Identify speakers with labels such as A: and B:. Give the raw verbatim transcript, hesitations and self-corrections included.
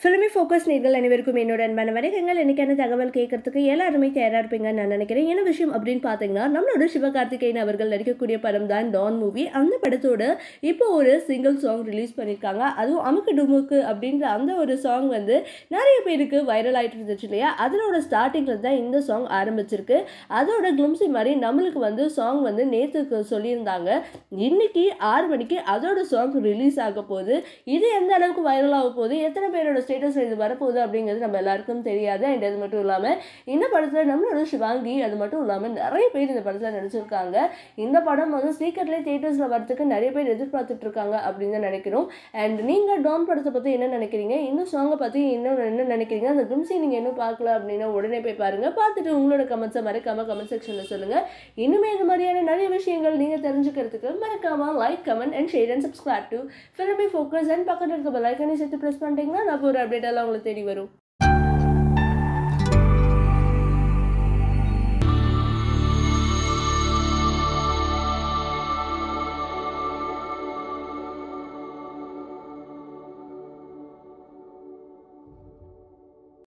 A: Filmy Focus நேயர்கள் அனைவருக்கும் என்னோட அன்பான வணக்கங்கள். இன்னைக்கான தகவல் கேட்கறதுக்கு எல்லாருமே தயாரா இருப்பீங்கன்னு நான் நினைக்கிறேன். என்ன விஷயம் அப்படின்னு பார்த்தீங்கன்னா, நம்மளோட சிவகார்த்திகேயன் அவர்கள் நடிக்கக்கூடிய படம் தான் டான் மூவி. அந்த படத்தோட இப்போ ஒரு சிங்கிள் சாங் ரிலீஸ் பண்ணியிருக்காங்க. அதுவும் அமுக்கு டுமுக்கு அப்படின்ற அந்த ஒரு சாங் வந்து நிறைய பேருக்கு வைரல் ஆகிட்டு இருந்துச்சு இல்லையா? அதனோட ஸ்டார்டிங்கில் தான் இந்த சாங் ஆரம்பிச்சிருக்கு. அதோட கிளிம்ஸி மாதிரி நம்மளுக்கு வந்து சாங் வந்து நேற்றுக்கு சொல்லியிருந்தாங்க. இன்னைக்கு ஆறு மணிக்கு அதோட சாங் ரிலீஸ் ஆக போகுது. இது எந்த அளவுக்கு வைரல் ஆக போகுது, எத்தனை பேரோட ஸ்டேட்டஸ் இது வரப்போகுது அப்படிங்கிறது நம்ம எல்லாருக்கும் தெரியாது. அண்ட் அது மட்டும் இல்லாமல் இந்த படத்தில் நம்மளோட சிவாங்கி அது மட்டும் இல்லாமல் நிறைய பேர் இந்த படத்தில் நடிச்சிருக்காங்க. இந்த படம் வந்து சீக்கிரட்லேயே தியேட்டர்ஸில் வரதுக்கு நிறைய பேர் எதிர்பார்த்துட்டு இருக்காங்க அப்படின்னு தான் நினைக்கிறோம். அண்ட் நீங்கள் டான் படத்தை பற்றி என்ன நினைக்கிறீங்க, இந்த சாங்கை பற்றி இன்னும் என்ன நினைக்கிறீங்க, அந்த கிளிம்ஸை நீங்கள் இன்னும் பார்க்கல அப்படின்னா உடனே போய் பாருங்கள். பார்த்துட்டு உங்களோட கமெண்ட்ஸை மறக்காமல் கமெண்ட் செக்ஷனில் சொல்லுங்கள். இன்னுமே இந்த மாதிரியான நிறைய விஷயங்கள் நீங்கள் தெரிஞ்சுக்கிறதுக்கு மறக்காமல் like, comment and share and subscribe to Filmy Focus and பக்கத்தில் இருக்க பெல் ஐக்கானை சேர்த்து ப்ரெஸ் பண்ணிட்டீங்கன்னா நான் ஒரு அப்டேட் எல்லாம் உங்களுக்கு தேடி வரும்.